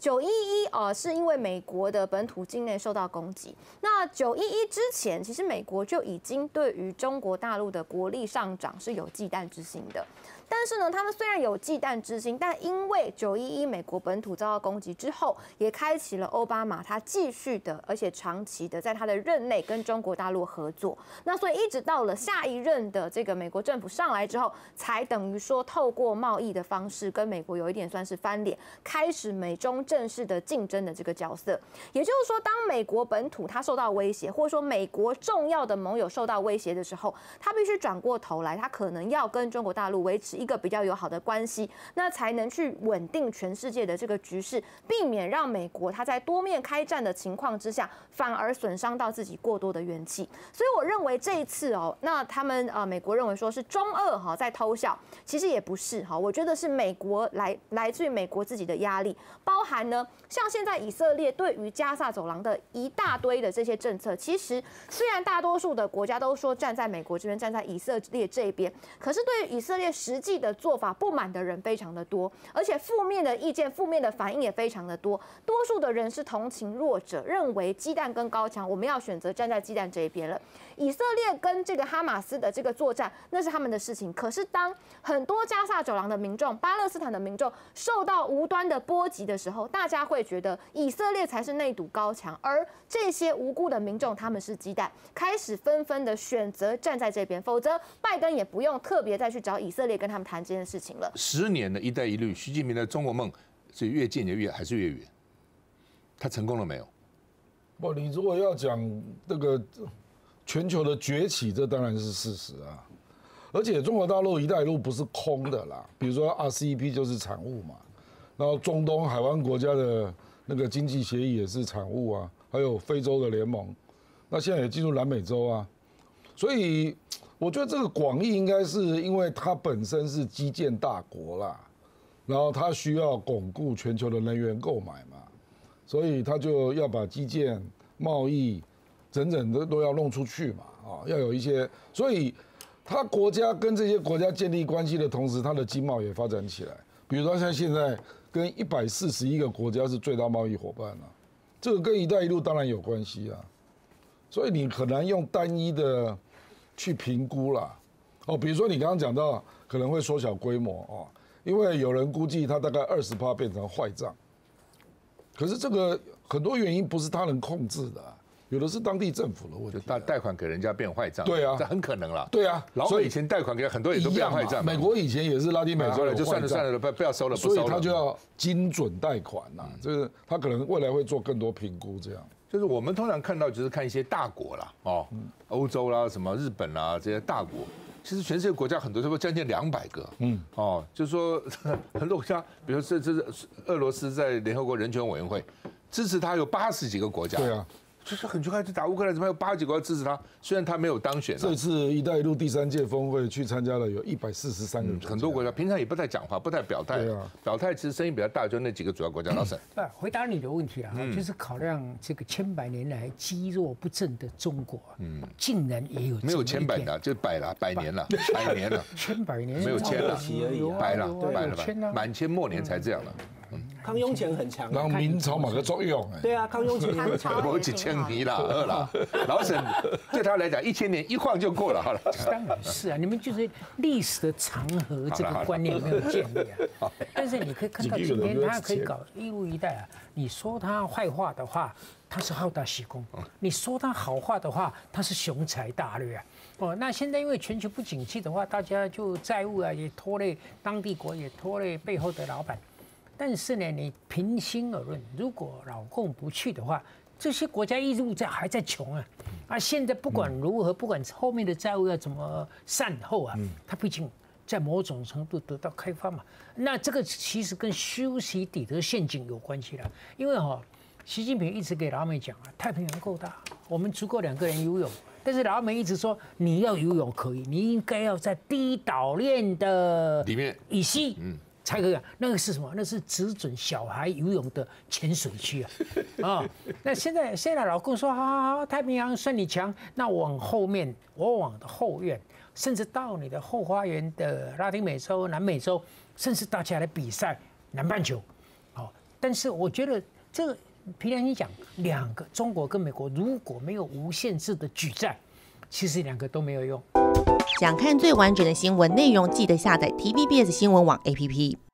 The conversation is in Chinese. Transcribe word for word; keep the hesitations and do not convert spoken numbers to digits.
九一一啊，是因为美国的本土境内受到攻击。那九一一之前，其实美国就已经对于中国大陆的国力上涨是有忌惮之心的。但是呢，他们虽然有忌惮之心，但因为九一一美国本土遭到攻击之后，也开启了奥巴马他继续的，而且长期的在他的任内跟中国大陆合作。那所以一直到了下一任的这个美国政府上来之后，才等于说透过贸易的方式跟美国有一点算是翻脸，开始美中正式的竞争的这个角色。也就是说，当美国本土它受到威胁，或者说美国重要的盟友受到威胁的时候，他必须转过头来，他可能要跟中国大陆维持一个比较友好的关系，那才能去稳定全世界的这个局势，避免让美国它在多面开战的情况之下，反而损伤到自己过多的元气。所以我认为这一次哦，那他们呃美国认为说是中俄哈在偷笑，其实也不是哈，我觉得是美国来来自于美国自己的压力，包含呢像现在以色列对于加萨走廊的一大堆的这些政策，其实虽然大多数的国家都说站在美国这边，站在以色列这一边，可是对于以色列实际的做法不满的人非常的多，而且负面的意见、负面的反应也非常的多。多数的人是同情弱者，认为鸡蛋跟高墙，我们要选择站在鸡蛋这一边了。以色列跟这个哈马斯的这个作战，那是他们的事情。可是当很多加萨走廊的民众、巴勒斯坦的民众受到无端的波及的时候，大家会觉得以色列才是那堵高墙，而这些无辜的民众他们是鸡蛋，开始纷纷的选择站在这边，否则拜登也不用特别再去找以色列跟他们谈这件事情了。 十年的一带一路，习近平的中国梦是越近就越还是越远？他成功了没有？ 不，你如果要讲这个全球的崛起，这当然是事实啊。而且中国大陆一带一路不是空的啦，比如说 R C E P 就是产物嘛，然后中东海湾国家的那个经济协议也是产物啊，还有非洲的联盟，那现在也进入南美洲啊，所以我觉得这个广义应该是因为它本身是基建大国啦，然后它需要巩固全球的能源购买嘛，所以它就要把基建、贸易整整的都要弄出去嘛，啊，要有一些，所以它国家跟这些国家建立关系的同时，它的经贸也发展起来。比如说像现在跟一百四十一个国家是最大贸易伙伴啊，这个跟一带一路当然有关系啊，所以你很难用单一的去评估啦。哦，比如说你刚刚讲到可能会缩小规模哦，因为有人估计它大概二十%变成坏账，可是这个很多原因不是他能控制的啊。有的是当地政府的问题、啊， 贷贷款给人家变坏账， 对啊， 这很可能啦。 对啊， 老美以前贷款给很多也都变坏账， 美国以前也是拉丁美洲的， 就算了算了，不不要收了，不收了。 所以他就要精准贷款呐、啊，就是他可能未来会做更多评估，这样。 就是我们通常看到就是看一些大国啦，哦，欧洲啦、什么日本啦这些大国，其实全世界国家很多，差不多将近两百个，嗯，哦，就是说很多国家，比如说这这是俄罗斯在联合国人权委员会支持他有八十几个国家， 对啊。 就是很快去打乌克兰，怎么有八几个支持他？虽然他没有当选、啊。 这次“一带一路”第三届峰会去参加了有一百四十三个、嗯， 很多国家平常也不太讲话，不太表态。 啊、 表态其实声音比较大，就那几个主要国家。老沈， 不回答你的问题啊，嗯、就是考量这个千百年来积弱不振的中国，嗯，竟然也有没有千百的，就百了，百年了，百年了， 千百年没有千了，百了，百了， 千了， 满清末年才这样了。 康雍乾很强， 然后明朝某个作用， 对啊，康雍乾很强， 我几千年了，二了，老沈对他来讲一千年一晃就过了，好了。 当然是啊，你们就是历史的长河这个观念没有建立啊。但是你可以看到今天他可以搞一路一带啊，你说他坏话的话，他是好大喜功；你说他好话的话，他是雄才大略啊。哦，那现在因为全球不景气的话，大家就债务啊也拖累当地国，也拖累背后的老板。但是呢，你平心而论，如果老共不去的话，这些国家一路在还在穷啊，啊，现在不管如何，不管后面的债务要怎么善后啊，它毕竟在某种程度得到开发嘛。那这个其实跟修习底德陷阱有关系了，因为哈、哦，习近平一直给老美讲啊，太平洋够大，我们足够两个人游泳。但是老美一直说，你要游泳可以，你应该要在低岛链的里面以西，嗯。才可以啊，那个是什么？那是只准小孩游泳的浅水区啊！啊、哦，那现在现在老公说，好好好，太平洋算你强，那往后面，我往的后院，甚至到你的后花园的拉丁美洲、南美洲，甚至大家来比赛南半球，哦， 但是我觉得这个凭良心讲，两个中国跟美国如果没有无限制的举债，其实两个都没有用。 想看最完整的新闻内容，记得下载 T V B S 新闻网 A P P。